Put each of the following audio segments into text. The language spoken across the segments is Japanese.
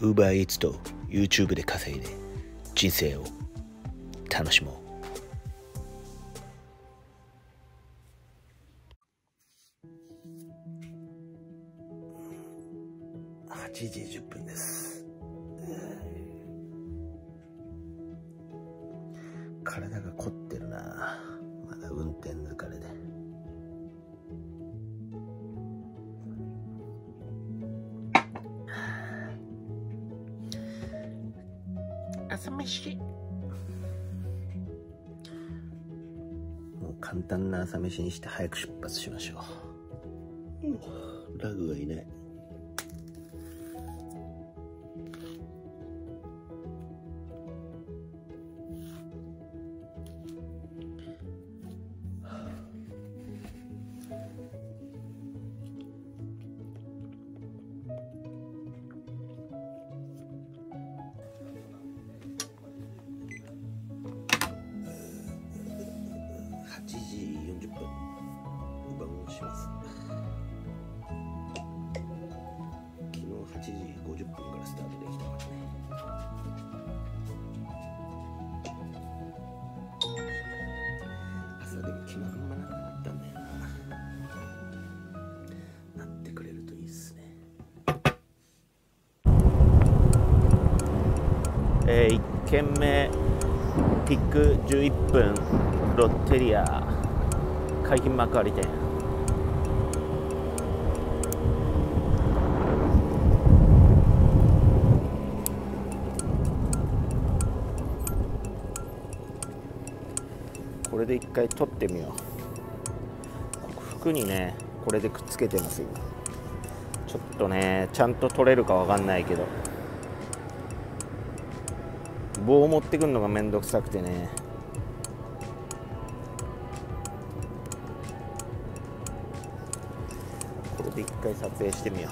Uber Eats と YouTube で稼いで人生を楽しもう。8時10分です。体が凝ってるな。まだ運転疲れで。朝飯。もう簡単な朝飯にして早く出発しましょう。ラグがいない。8時40分、Uberをします。昨日8時50分からスタートできたからね。朝でも昨日あんまなかったんだよな。なってくれるといいっすね。1軒目ピック11分ロッテリア海浜幕張店。これで一回取ってみよう。服にねこれでくっつけてますよ。ちょっとねちゃんと取れるかわかんないけど、棒を持ってくるのがめんどくさくてね。これで一回撮影してみよ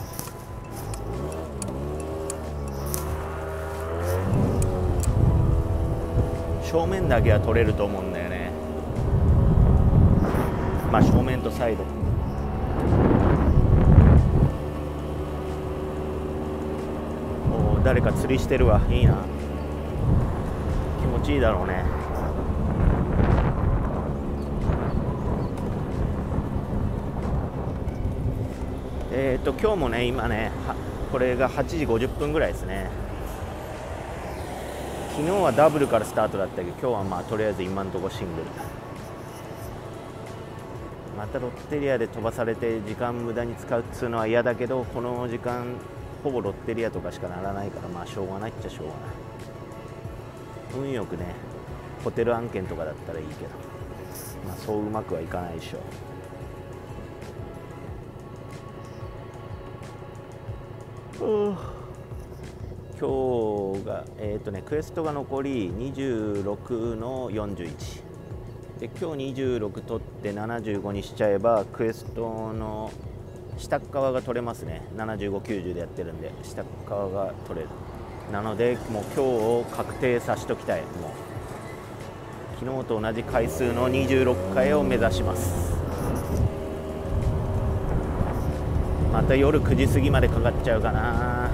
う。正面だけは撮れると思うんだよね。まあ正面とサイド。おお、誰か釣りしてるわ。いいな、気持ちいいだろうね。今日もね今ねこれが8時50分ぐらいですね。昨日はダブルからスタートだったけど、今日はまあとりあえず今のところシングル。またロッテリアで飛ばされて時間無駄に使うっつうのは嫌だけど、この時間ほぼロッテリアとかしかならないから、まあしょうがないっちゃしょうがない。運よくねホテル案件とかだったらいいけど、まあそううまくはいかないでしょう。今日がクエストが残り26の41で、今日26取って75にしちゃえばクエストの下側が取れますね。75、90でやってるんで下側が取れる。なのでもう今日を確定させときたい。もう昨日と同じ回数の26回を目指します。また夜9時過ぎまでかかっちゃうかな。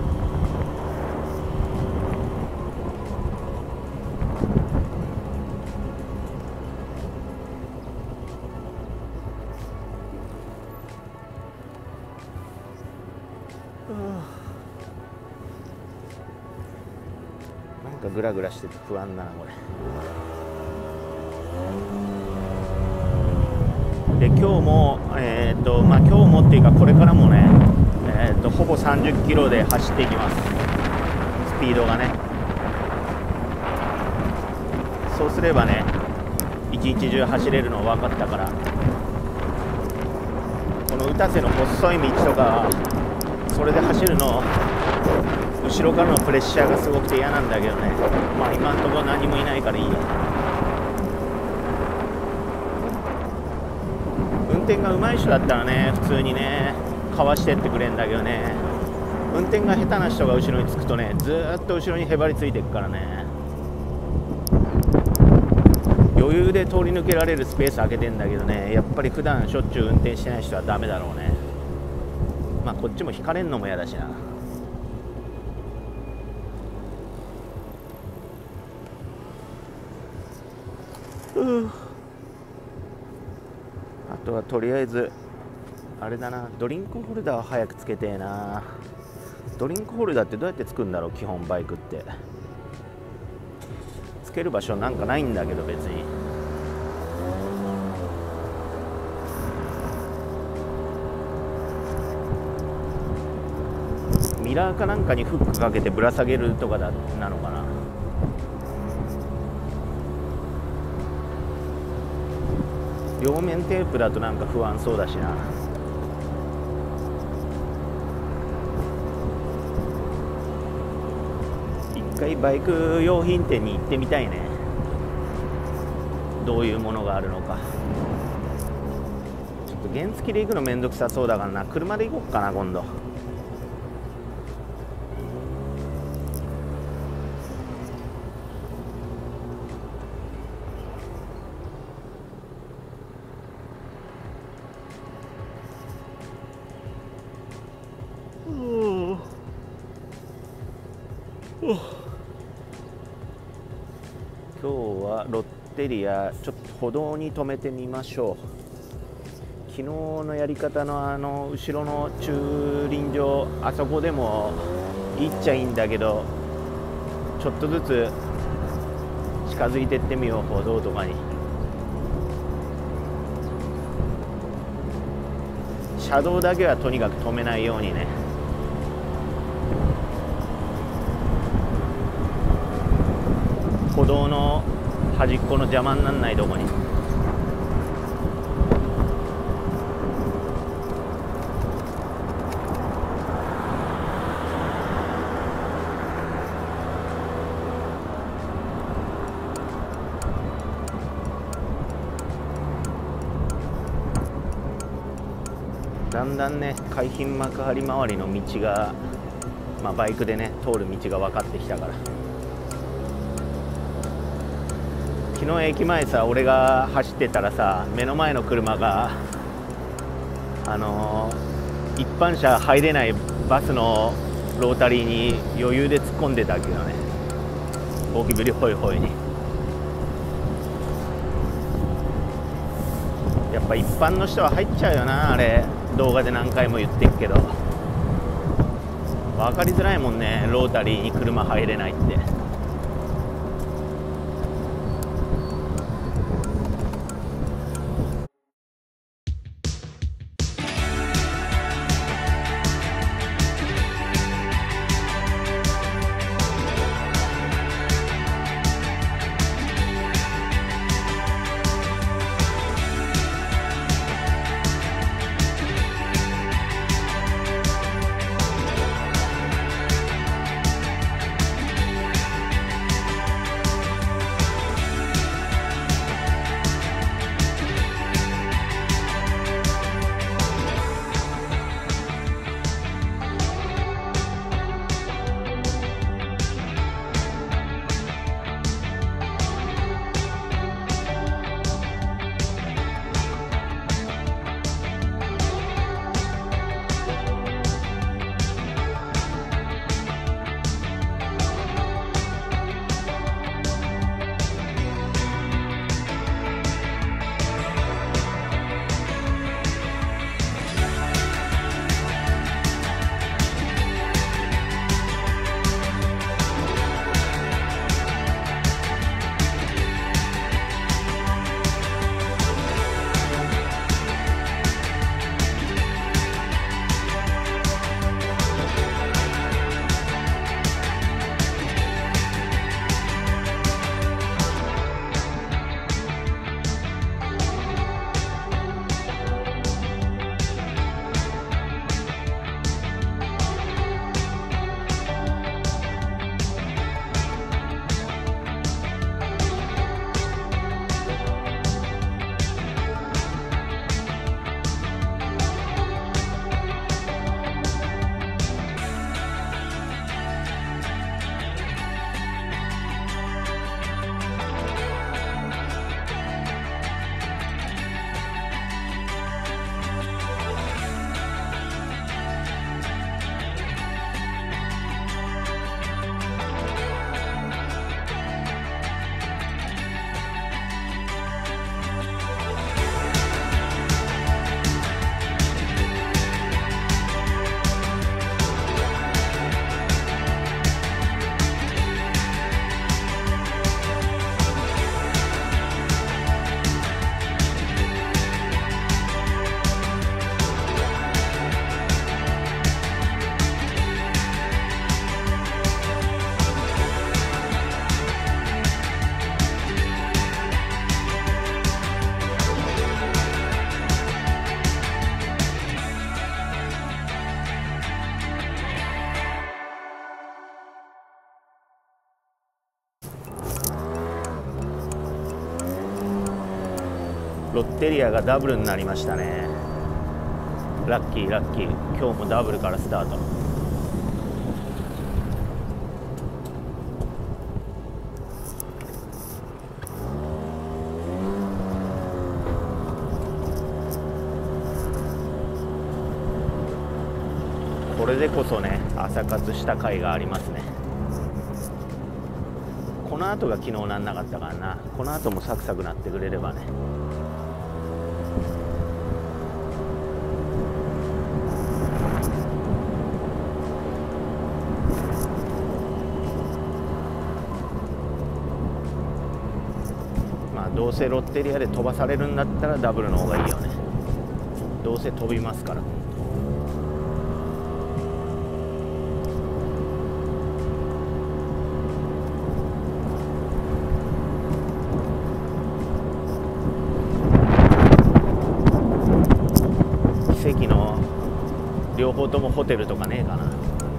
なんかグラグラしてて不安だなこれ。で今日もまあ今日もっていうかこれからもねほぼ30キロで走っていきます。スピードがね。そうすればね一日中走れるの分かったから、この打瀬の細い道とかそれで走るの後ろからのプレッシャーがすごくて嫌なんだけどね。まあ今んところ何もいないからいいや。運転が上手い人だったらね普通にねかわしてってくれんだけどね、運転が下手な人が後ろにつくとねずーっと後ろにへばりついていくからね。余裕で通り抜けられるスペース空けてんだけどね、やっぱり普段しょっちゅう運転してない人はダメだろうね。まあこっちも引かれんのも嫌だしな。 あとはとりあえずあれだな、ドリンクホルダーは早くつけてえな。ドリンクホルダーってどうやってつくんだろう。基本バイクってつける場所なんかないんだけど、別に。ミラーかなんかにフックかけてぶら下げるとかなのかな。両面テープだとなんか不安そうだしな。一回バイク用品店に行ってみたいね。どういうものがあるのか。ちょっと原付で行くのめんどくさそうだからな、車で行こうかな今度。今日はロッテリアちょっと歩道に止めてみましょう。昨日のやり方の後ろの駐輪場、あそこでもいいっちゃいいんだけど、ちょっとずつ近づいてってみよう。歩道とかに車道だけはとにかく止めないようにね。歩道の端っこの邪魔にならないとこに。だんだんね、海浜幕張周りの道が、バイクでね通る道が分かってきたから。昨日駅前さ、俺が走ってたらさ、目の前の車が一般車入れないバスのロータリーに余裕で突っ込んでたけどね、ゴキブリホイホイに。やっぱ一般の人は入っちゃうよな、あれ。動画で何回も言ってっけど分かりづらいもんね、ロータリーに車入れないって。 ロッテリアがダブルになりましたね。ラッキーラッキー、今日もダブルからスタート。これでこそね、朝活した甲斐がありますね。この後が昨日なんなかったからな。この後もサクサクなってくれればね。まあどうせロッテリアで飛ばされるんだったらダブルの方がいいよね。どうせ飛びますから。席の両方ともホテルとかねえかな。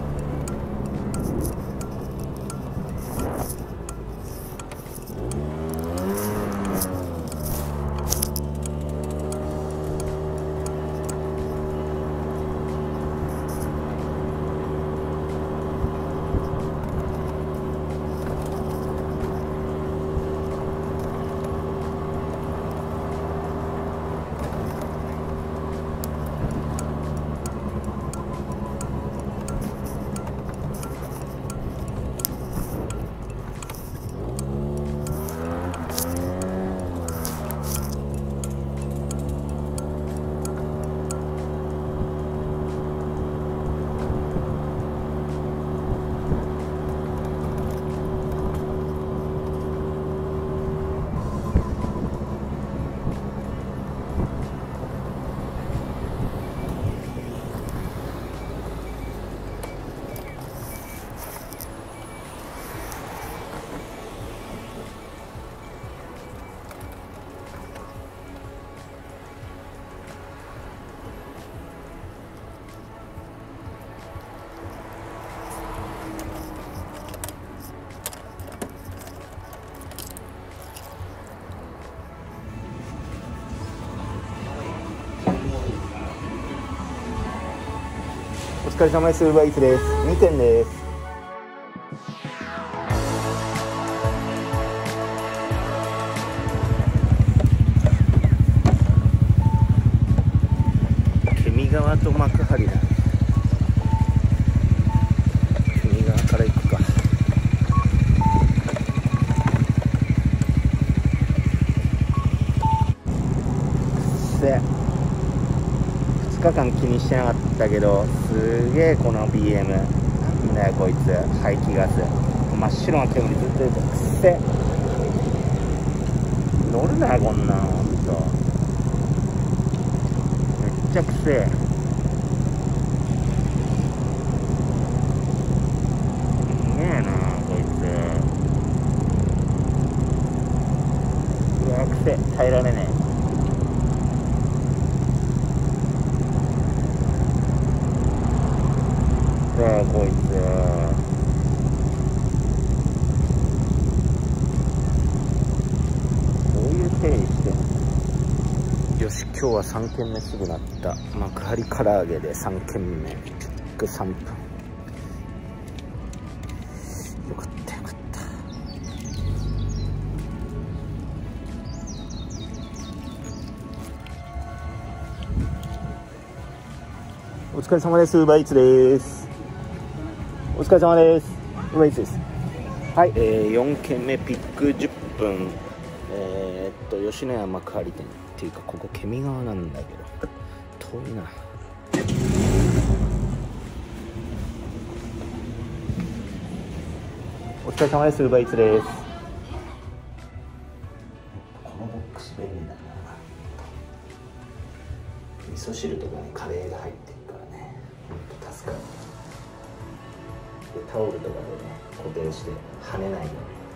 お疲れ様です。ウーバーイーツです。2点です。 ケミ川と幕張だ。ケミ川から行くか。2日間気にしてなかったけど、すげえこの BM なんだよこいつ。排気ガス真っ白な煙ずっと出てくっせ。乗るなよこんなの。ほんとめっちゃくせえ。すげえなこいつ。うわくせえ、耐えられねえ。こいつどういう手にしてんの。よし、今日は3軒目すぐなった。幕張唐揚げで3軒目約3分。よかったよかった。 お疲れ様です。ウーバーイーツです。お疲れ様です。ウーバーイーツです。 はい、4軒目ピック10分。吉野家幕張店っていうか、ここケミ川なんだけど遠いな。 お疲れ様です。ウーバーイーツです。 このボックス便利だな。味噌汁とかにカレーが入ってるからね、ほんと助かる。でタオルとかでね固定して跳ねないように。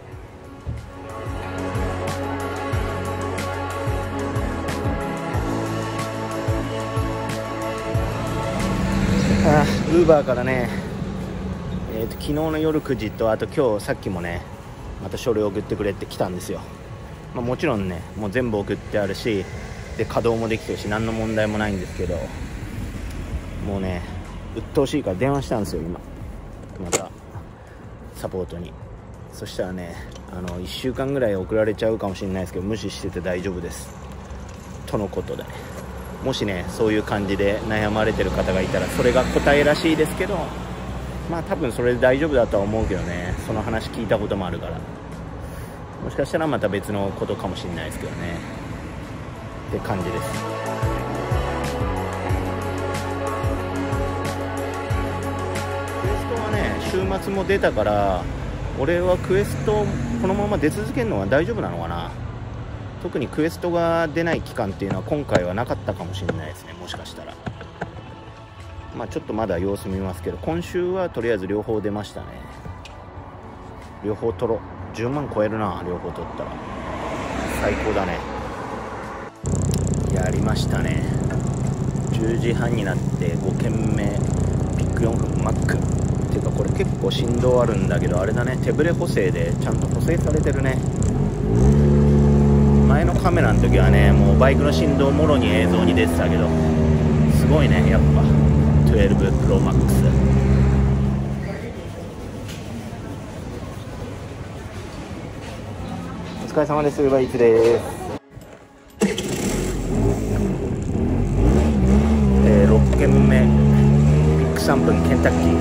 ウーバーからね、昨日の夜9時と、あと今日さっきもねまた書類送ってくれって来たんですよ。 もちろんねもう全部送ってあるし、で稼働もできてるし何の問題もないんですけど、もうね鬱陶しいから電話したんですよ今またサポートに。そしたらね1週間ぐらい送られちゃうかもしれないですけど、無視してて大丈夫ですとのことで、もしねそういう感じで悩まれてる方がいたらそれが答えらしいですけど、まあ多分それで大丈夫だとは思うけどね、その話聞いたこともあるから、もしかしたらまた別のことかもしれないですけどねって感じです。クエストはね週末も出たから、俺はクエストこのまま出続けるのは大丈夫なのかな。特にクエストが出ない期間っていうのは今回はなかったかもしれないですね、もしかしたら。まあちょっとまだ様子見ますけど、今週はとりあえず両方出ましたね。両方取ろう。10万超えるな、両方取ったら最高だね。やりましたね。10時半になって5件目ピック4分マックっていうか、これ結構振動あるんだけど、あれだね、手ブレ補正でちゃんと補正されてるね。前のカメラの時はねもうバイクの振動もろに映像に出てたけど、すごいねやっぱ12 Pro Max。 お疲れ様です。バイツです。 6件目ピック3分ケンタッキ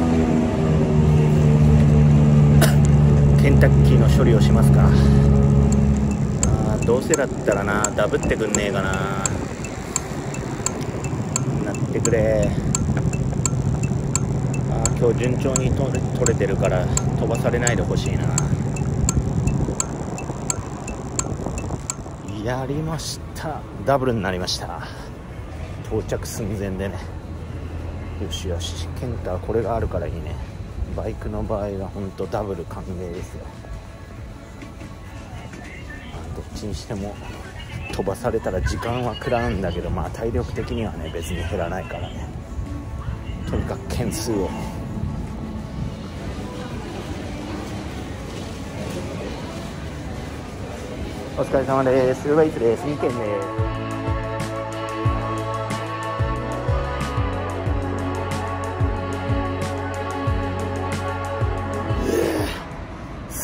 ーケンタッキーの処理をしますか。どうせだったらなダブってくんねえかな。なってくれ。今日順調に取れてるから飛ばされないでほしいな。やりました。ダブルになりました。到着寸前でね。よしよし、ケンタはこれがあるからいいね。バイクの場合は本当ダブル歓迎ですよ。どっちにしても飛ばされたら時間は食らうんだけど、まあ体力的にはね別に減らないからね。とにかく件数を。 お疲れ様です。ウーバーイーツです。2件です。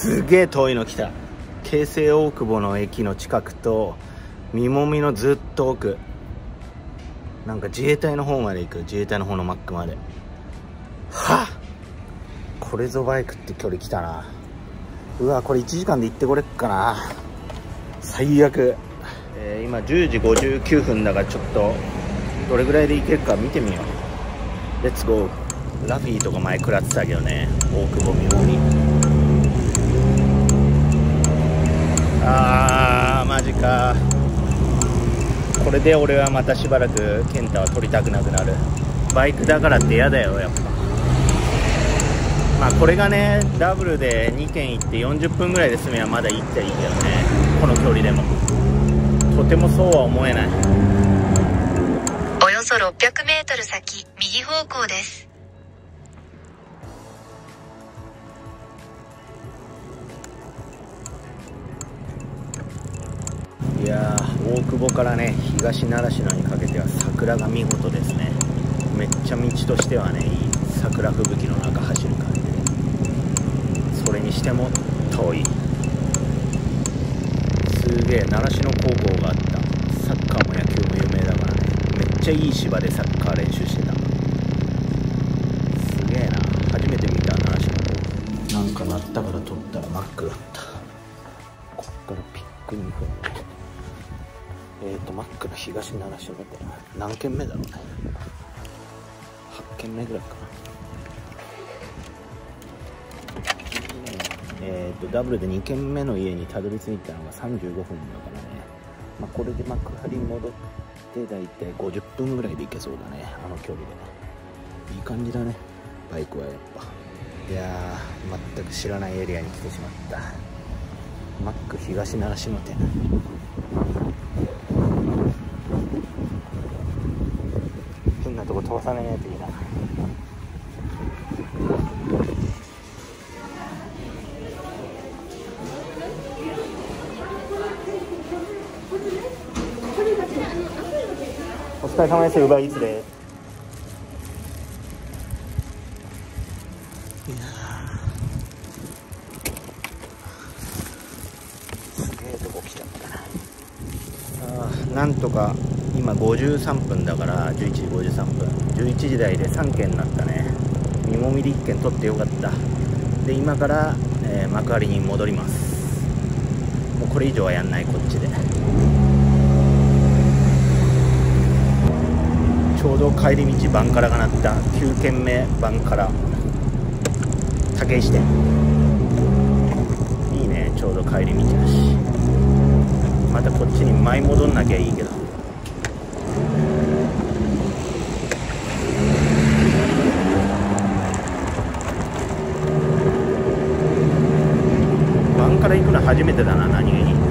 すげえ遠いの来た。京成大久保の駅の近くと三もみのずっと奥、なんか自衛隊の方まで行く。自衛隊の方のマックまで。はっ、これぞバイクって距離来たな。うわこれ1時間で行ってこれっかな。最悪。今10時59分だから、ちょっとどれぐらいで行けるか見てみよう。レッツゴー。ラフィーとか前食らってたけどね、大久保三もみ。マジか。これで俺はまたしばらくケンタは取りたくなくなる。バイクだからって嫌だよやっぱ。まあこれがねダブルで2件行って40分ぐらいで済めばまだいいっちゃいいけどね、この距離でも。とてもそうは思えない。 およそ600メートル先右方向です。 いやー、大久保からね東習志野にかけては桜が見事ですね。めっちゃ道としてはねいい。桜吹雪の中走る感じで、それにしても遠い。すげえ習志野高校があった。サッカーも野球も有名だからね。めっちゃいい芝でサッカー練習してた。すげえな。初めて見た習志野高校。なんか鳴ったから撮ったらマックだった。こっからピック2分。マックの東習志野って何軒目だろうね。8軒目ぐらいかな。ダブルで2軒目の家にたどり着いたのが35分だからね。まあ、これで幕張戻ってだいたい50分ぐらいで行けそうだね、あの距離で。いい感じだねバイクはやっぱ。いやー、全く知らないエリアに来てしまった。マック東習志野店。変なとこ飛ばさないといいな。 疲れ様です。ウーバーイーツです。 すげえとこ来ちゃったな。なんとか今53分だから11時53分11時台で3件になったね。見もみで1件取ってよかった。で今から、幕張に戻ります。もうこれ以上はやんない。こっちでちょうど帰り道バンカラが鳴った。9軒目バンカラ竹石店いいね。ちょうど帰り道だし、またこっちに舞い戻んなきゃいいけど。バンカラ行くの初めてだな。何気に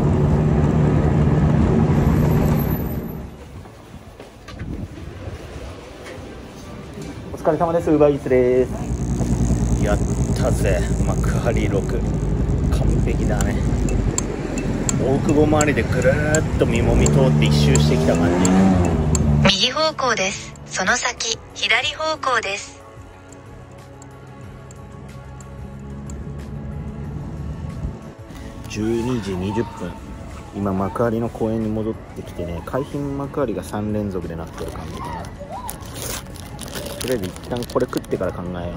お疲れ様です。ウーバーイーツです。 やったぜ。幕張6完璧だね。大久保周りでぐるーっと見もみ通って一周してきた感じ。 右方向です。その先左方向です。 12時20分今幕張の公園に戻ってきてね、海浜幕張が3連続でなってる感じかな。とりあえず一旦これ食ってから考えよ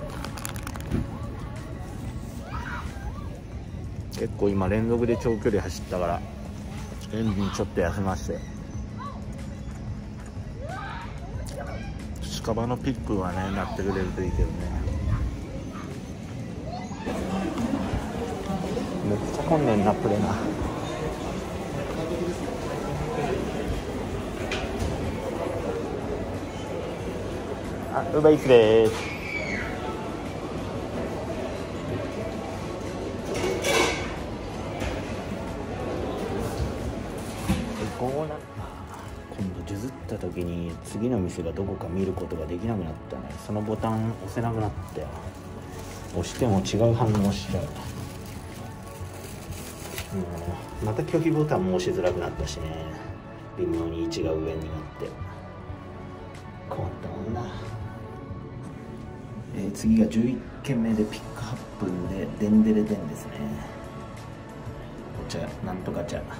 う。結構今連続で長距離走ったからエンジンちょっと休ませて。近場のピックはねなってくれるといいけどね。めっちゃ混んでんなプレナ。 ウーバーイーツです。 今度譲った時に次の店がどこか見ることができなくなったね。そのボタン押せなくなったよ。押しても違う反応しちゃう。また拒否ボタンも押しづらくなったしね。微妙に位置が上になって困ったもんな。次が11軒目でピック8分でデンデレデンですね。お茶なんとか茶。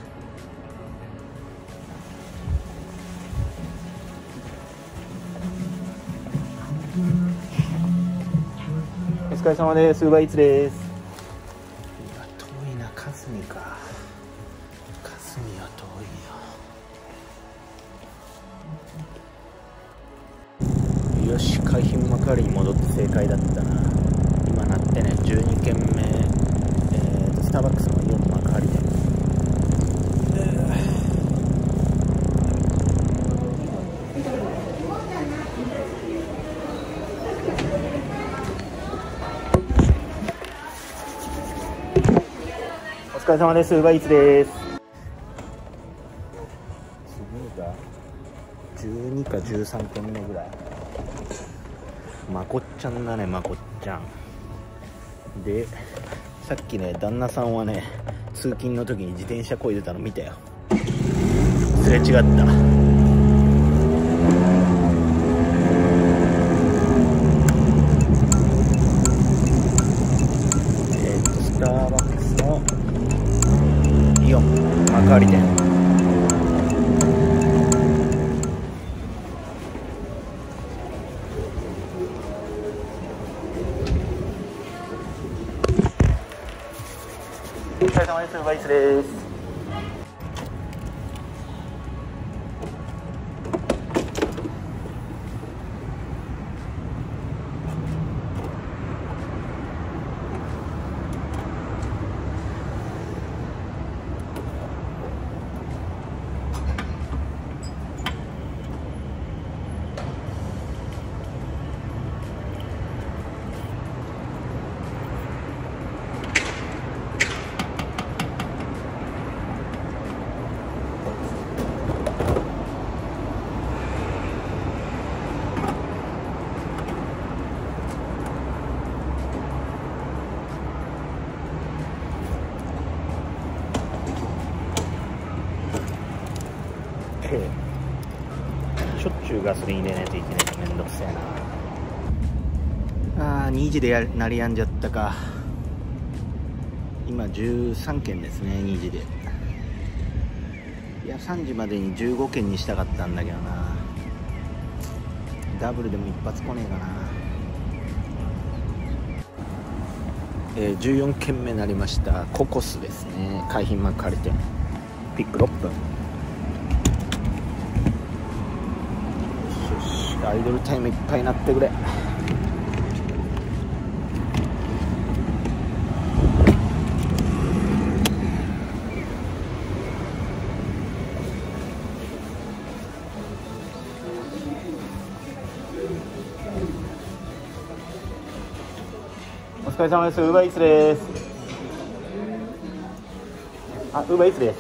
お疲れ様です。ウーバーイーツです。 遠いな。霞か。霞は遠いよ。よし、海浜幕張に戻って正解だったな。今なってね12軒目、スターバックスのイオン幕張で、 お疲れ様です。ウーバーイーツです。 次が12か13軒目ぐらい。まこっちゃんだね。まこっちゃんで、さっきね旦那さんはね通勤の時に自転車こいでたの見たよ。すれ違った。スターバックスのイオン幕張店。 お疲れ様です。ウーバーイーツです。 週ガソリン入れないといけないとめんどくせえな。2時で鳴りやんじゃったか。今13件ですね、2時で。いや3時までに15件にしたかったんだけどな。ダブルでも一発来ねえかな。14件目になりました。ココスですね。海浜幕張店ピック6分。よし、アイドルタイムいっぱいになってくれ。 お疲れ様です。ウーバーイーツです。ウーバーイーツです。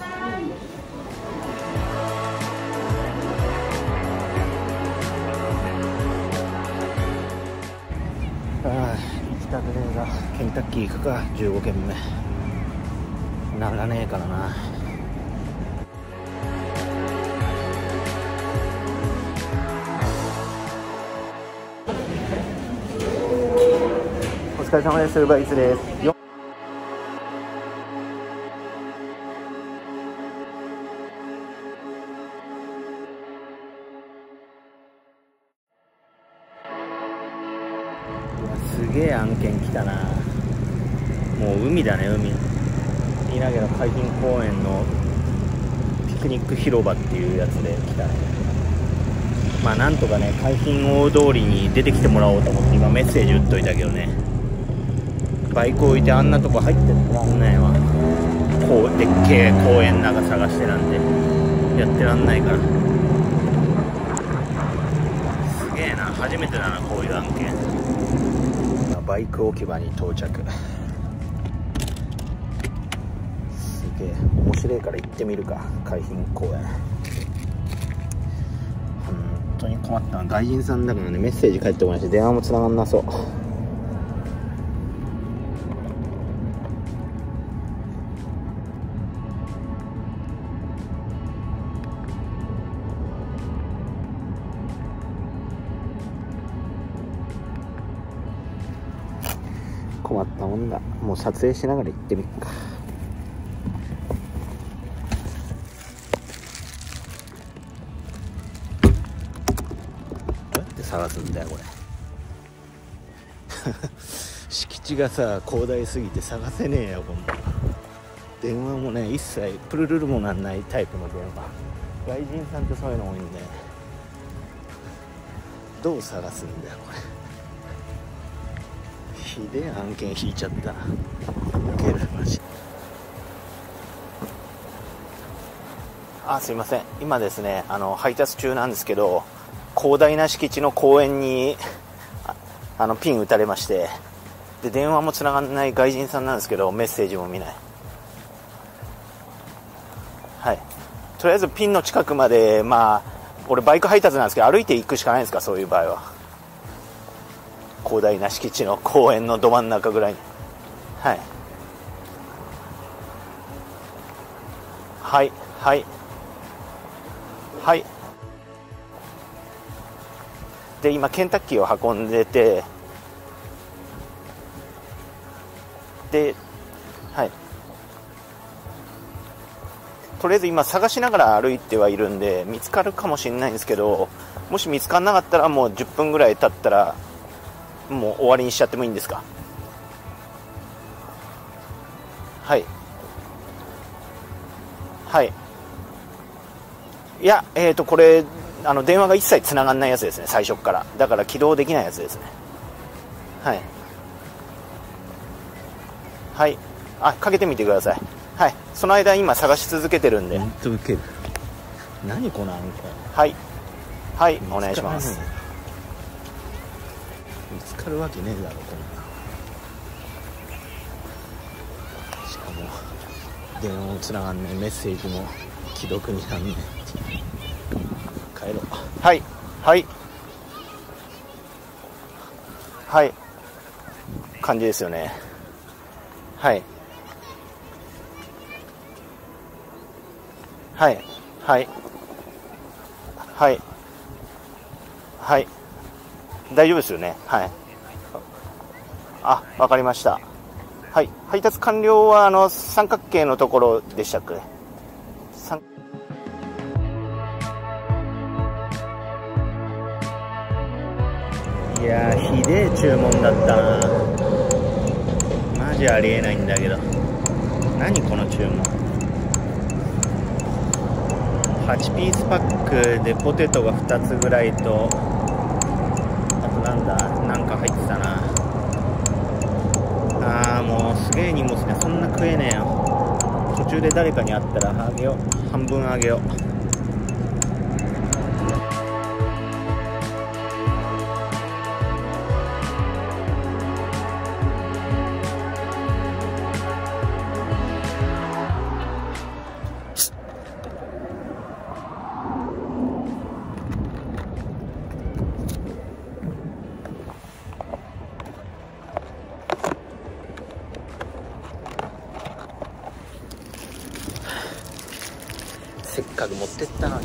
行きたくねえがケンタッキー行くか。15軒目ならねえからな。 お疲れ様です。ウーバーイーツです。 すげえ案件来たな。もう海だね、海。稲毛の海浜公園のピクニック広場っていうやつで来たね。まあなんとかね、海浜大通りに出てきてもらおうと思って今メッセージ打っといたけどね、バイク置いてあんなとこ入ってらんないわ。こうでっけえ公園なんか探してなんてやってらんないから。すげえな、初めてだなこういう案件。バイク置き場に到着。すげえ面白いから行ってみるか。海浜公園、本当に困ったな。外人さんだからね、メッセージ返ってこないし電話も繋がんなそう。困ったもんだ。もう撮影しながら行ってみっか。どうやって探すんだよこれ敷地がさ広大すぎて探せねえよ。今度電話もね一切プルルルもなんないタイプの電話。外人さんってそういうの多いんで、どう探すんだよこれ。ひでえ案件引いちゃったな。ウケるマジ。すいません、今ですね配達中なんですけど、広大な敷地の公園にピン打たれまして、で電話もつながんない外人さんなんですけど、メッセージも見ない。はい、とりあえずピンの近くまで、俺バイク配達なんですけど歩いて行くしかないんですか、そういう場合は。広大な敷地の公園のど真ん中ぐらいに。はいはいはいはい。で今ケンタッキーを運んでて、ではいとりあえず今探しながら歩いてはいるんで見つかるかもしれないんですけど、もし見つからなかったらもう10分ぐらい経ったらもう終わりにしちゃってもいいんですか。はいはい。いやこれ電話が一切つながんないやつですね、最初から。だから起動できないやつですね。はいはいかけてみてください。はい、その間今探し続けてるんで。本当ウケる。何この案件。はいはいお願いします。見つかるわけねえだろこんな。しかも電話もつながんない、メッセージも既読になんねえ。帰ろう。はいはいはい感じですよね。はいはいはいはいはい、大丈夫ですよね。はい。あ、わかりました。はい、配達完了は三角形のところでしたっけ？いやー、ひでえ注文だったな。マジありえないんだけど。何この注文。8ピースパックでポテトが2つぐらいと、あとなんか入ってたな。あー、もうすげえ荷物ね。そんな食えねえよ。途中で誰かに会ったらあげよう。半分あげよう。せっかく持ってったのに。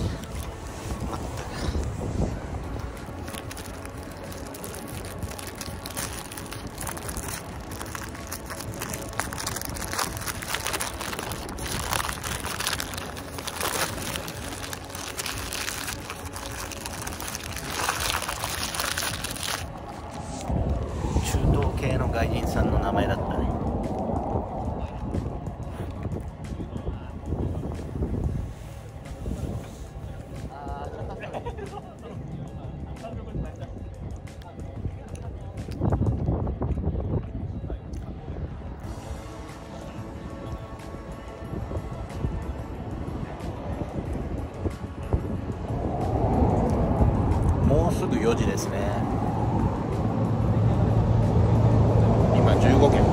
中東系の外人さんの名前だったね。もうすぐ4時ですね。今15件。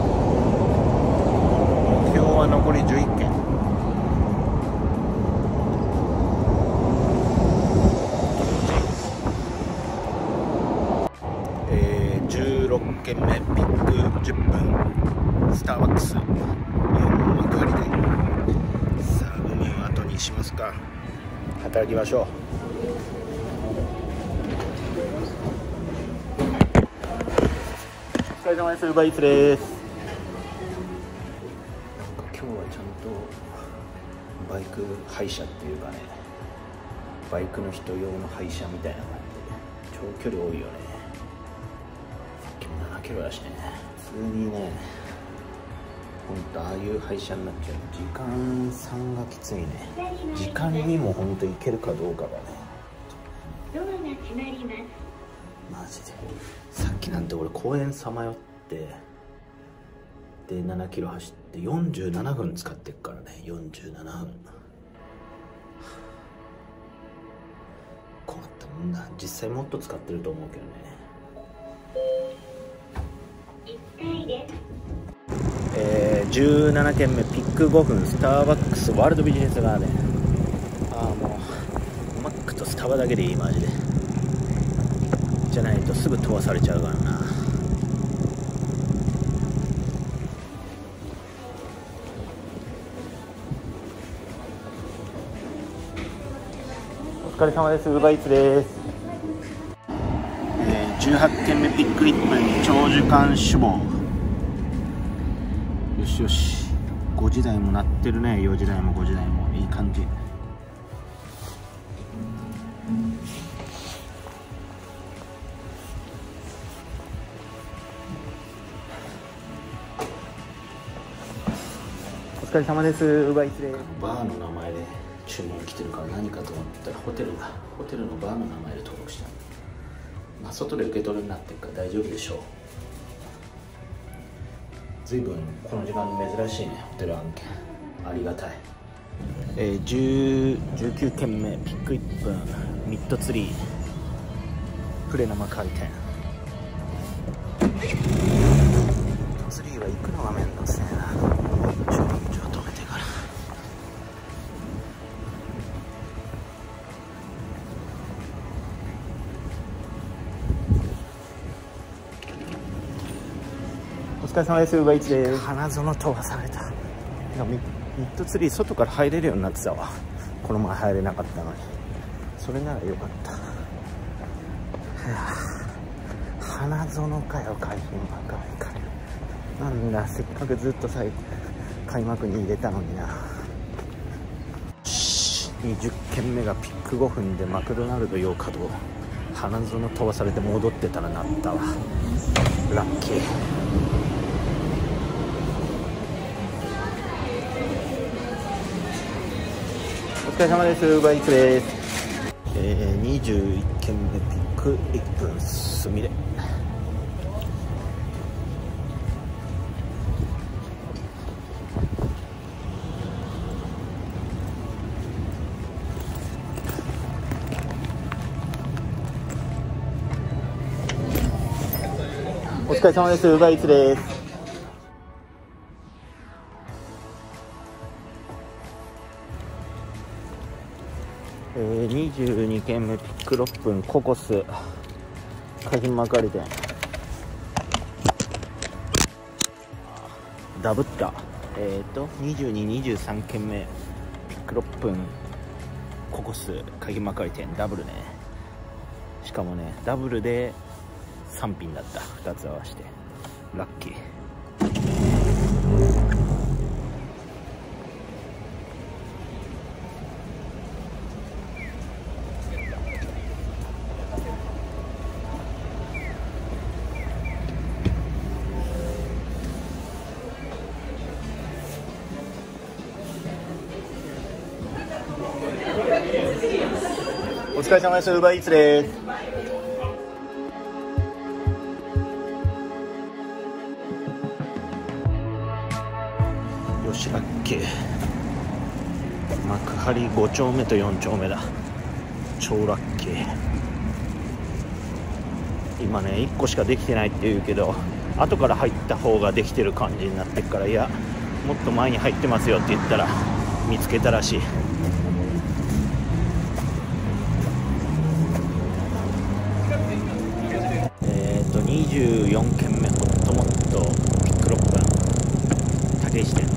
目標は残り11件。16件目、ピック10分、スターバックス4幕張で。さあ、海を後にしますか。働きましょう。お疲れ様です。ウーバーイーツです。なんか今日はちゃんとバイク配車っていうかね、バイクの人用の配車みたいな感じで長距離多いよね。さっきも7キロだしね。普通にね、ほんとああいう配車になっちゃう。時間3がきついね。時間にもほんといけるかどうかがね。 ドアが閉まります。 マジでさっきなんて俺公園さまよってで7キロ走って47分使ってっからね。47分困ったもんだ。実際もっと使ってると思うけどね。17件目、ピック5分、スターバックスワールドビジネスガーデン。ああ、もうマックとスタバだけでいい。マジでじゃないとすぐ飛ばされちゃうからな。 お疲れ様です。ウーバーイーツです。 18件目、ピック1分、長時間志望。よしよし、5時台も鳴ってるね。4時台も5時台もいい感じ。 お疲れ様です。ウーバーイーツです。 バーの名前で注文来てるから何かと思ったらホテルのバーの名前で登録した。まあ外で受け取るになってるから大丈夫でしょう。随分この時間珍しいね、ホテル案件。ありがたい。19件目、ピック1分、ミッドツリー、プレナマ開店。ミッドツリーは行くのがめんどくせえな。ちょっと止めてから。 お疲れ様です。ウーバーイーツです。 花園飛ばされた。ミッドツリー外から入れるようになってたわ。この前入れなかったのに。それならよかった。 花園かよ、海浜幕張かよ。なんだ、せっかくずっと開幕に入れたのにな。20軒目がピック5分でマクドナルド用稼働。花園飛ばされて戻ってたらなったわ。ラッキー。お疲れ様です。ウーバーイーツです。21軒目ピック1分すみれ。お疲れ様です。ウーバーイーツです。22軒目ピック6分ココス海浜幕張店。ダブった。22、23軒目ピック6分ココス海浜幕張店ダブルね。しかもねダブルで3品だった。2つ合わせてラッキー。お疲れ様です。ウーバーイーツです。よしラッキー。幕張5丁目と4丁目だ。超ラッキー。今ね1個しかできてないって言うけど、後から入った方ができてる感じになってっから、いやもっと前に入ってますよって言ったら見つけたらしい。24軒目ホットモットピック6分竹石店。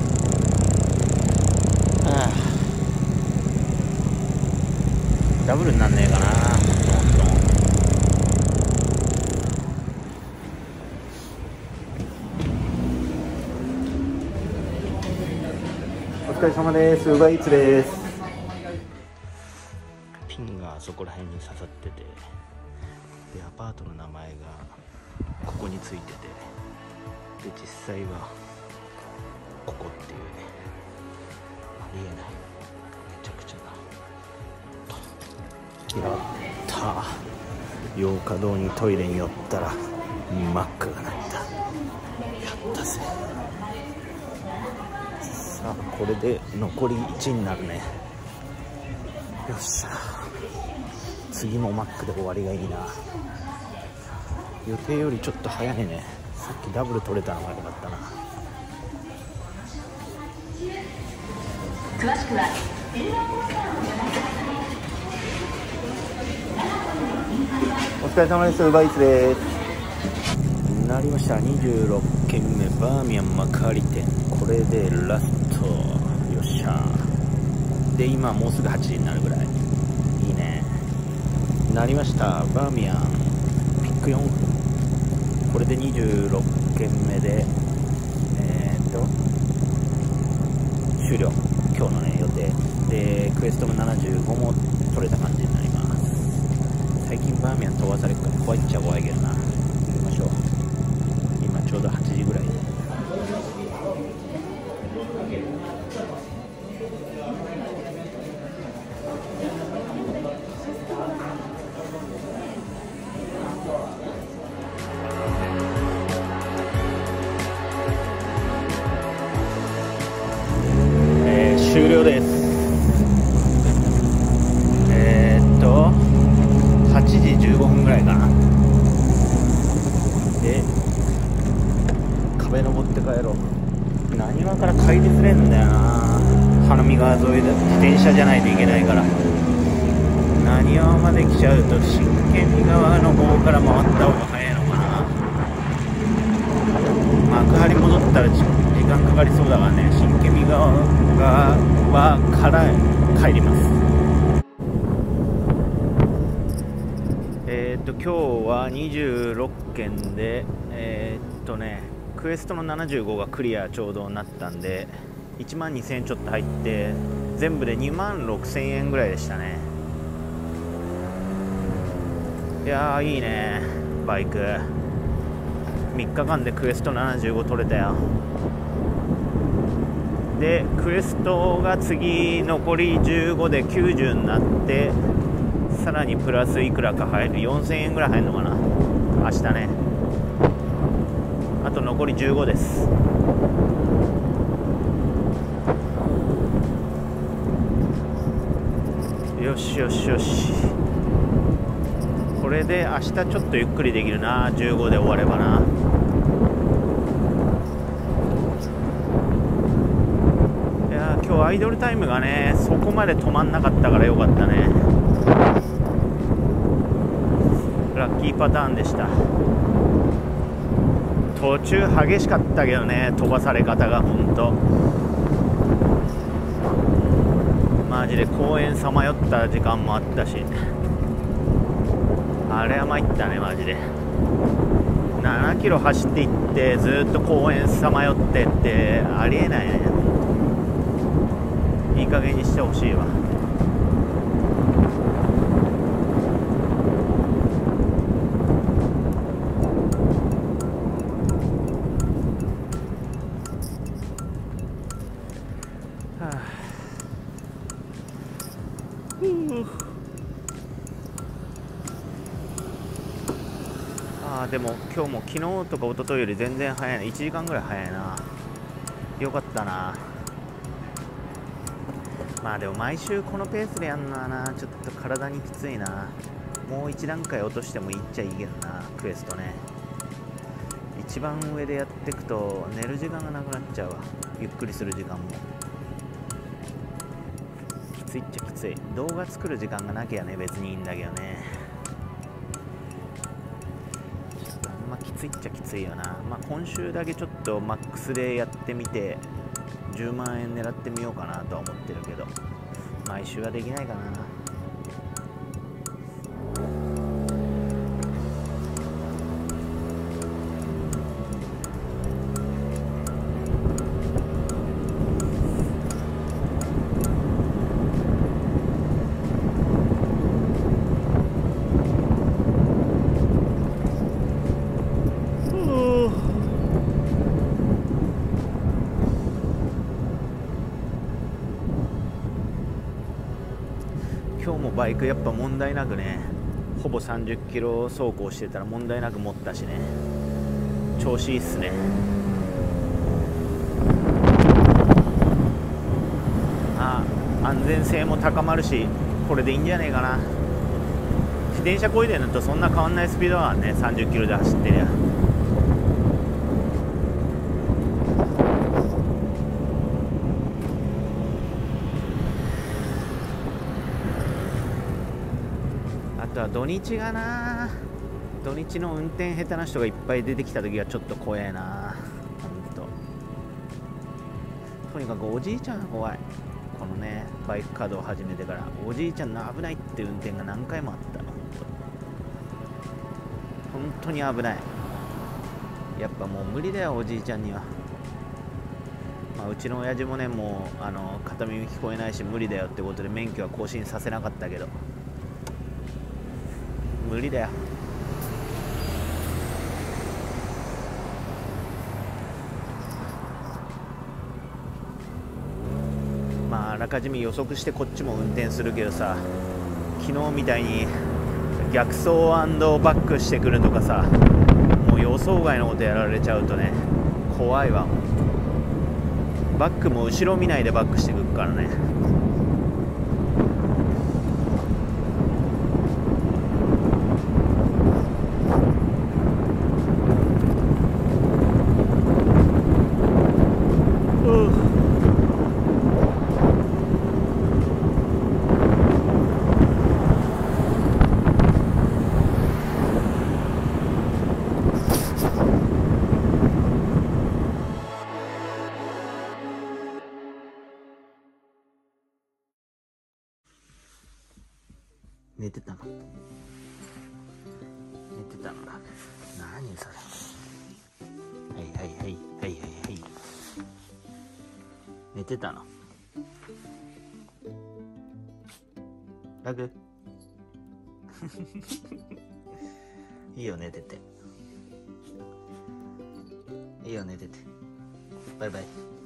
ダブルになんねえかな。お疲れ様です。ウーバーイーツです。ピンがそこら辺に刺さってて、でアパートの名前がここについてて、で実際はここっていうね、ありえない。めちゃくちゃだ。やったー。洋華堂にトイレに寄ったらマックが鳴った。やったぜ。さあこれで残り1になるね。よっしゃ、次もマックで終わりがいいな。予定よりちょっと早いね。さっきダブル取れたのが良かったな。詳しくはお疲れ様です。ウーバーイーツです。なりました。26軒目バーミヤン幕張店。これでラスト。よっしゃ。で今もうすぐ8時になるぐらい。いいね。なりました。バーミヤンピック4分。これで26軒目で終了。今日のね予定でクエストも75も取れた感じになります。最近バーミヤン飛ばされるから怖いっちゃ怖いけどな。行きましょう。今ちょうど8時ぐらいで。終了です。8時15分ぐらいかな。で壁登って帰ろう。なにわから帰りづれんだよな。花見川沿いで自転車じゃないといけないから。なにわまで来ちゃうと真剣見川の方から回った方が早いのかな。幕張戻ったら時間かかりそうだからね。真剣見川から帰ります。 今日は26件でクエストの75がクリアちょうどなったんで1万2000円ちょっと入って全部で2万6000円ぐらいでしたね。いやーいいね、バイク3日間でクエスト75取れたよ。でクエストが次残り15で90になってさらにプラスいくらか入る、4000円ぐらい入るのかな明日ね。あと残り15です。よしよしよし、これで明日ちょっとゆっくりできるな。15で終わればな。いや今日アイドルタイムがねそこまで止まんなかったからよかったね。ラッキーパターンでした。途中激しかったけどね、飛ばされ方がほんとマジで公園さまよった時間もあったし、あれは参ったねマジで。7キロ走っていってずっと公園さまよってってありえないね。いい加減にしてほしいわ。でも今日も昨日とか一昨日より全然早いな。1時間ぐらい早いな。よかったな。まあでも毎週このペースでやんのはなちょっと体にきついな。もう1段階落としてもいいっちゃいいけどな。クエストね一番上でやっていくと寝る時間がなくなっちゃうわ。ゆっくりする時間もきついっちゃきつい。動画作る時間がなきゃね別にいいんだけどね。きついっちゃきついよな。まあ今週だけちょっとマックスでやってみて10万円狙ってみようかなとは思ってるけど毎週はできないかな。今日もバイクやっぱ問題なくね、ほぼ30キロ走行してたら問題なく持ったしね、調子いいっすね。安全性も高まるしこれでいいんじゃねえかな。自転車こいでるのとそんな変わんないスピードだからね、30キロで走ってりゃ。あとは土日がな、土日の運転下手な人がいっぱい出てきた時がちょっと怖えな。ほんととにかくおじいちゃんが怖い。このねバイク稼働を始めてからおじいちゃんの危ないって運転が何回もあった。本当に危ない。やっぱもう無理だよおじいちゃんには。うちの親父もねもう片耳聞こえないし無理だよってことで免許は更新させなかったけど無理だよ。あらかじめ予測してこっちも運転するけどさ、昨日みたいに逆走&バックしてくるとかさ、もう予想外のことやられちゃうとね怖いわ。バックも後ろ見ないでバックしてくるからね。寝てたの。 寝てたの？ラグいいよ寝てて、いいよ寝てて、バイバイ。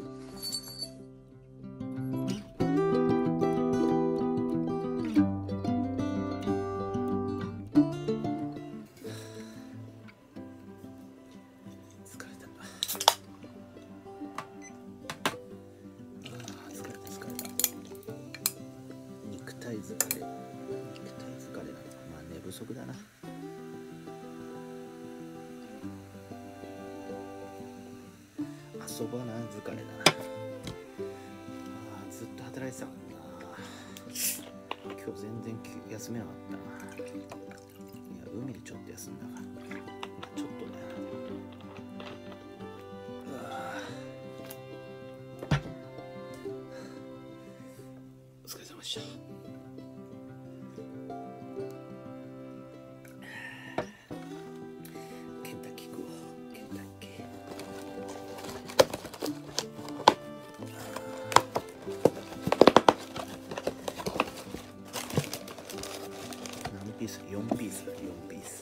肉体疲れだ。まあ寝不足だな。遊ばな疲れだな。ずっと働いてたからな。今日全然休めなかったな。いや海でちょっと休んだから、ちょっとね。お疲れ様でした。ケンタッキー食おう。ケンタッキー。何ピース？4ピースだ。4ピース。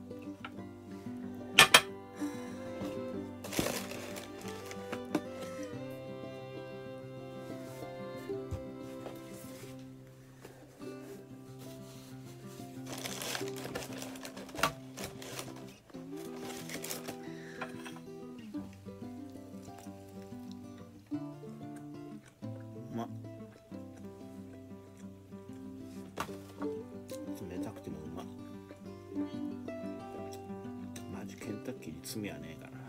冷たくてもうまい。マジケンタッキーに罪はねえから。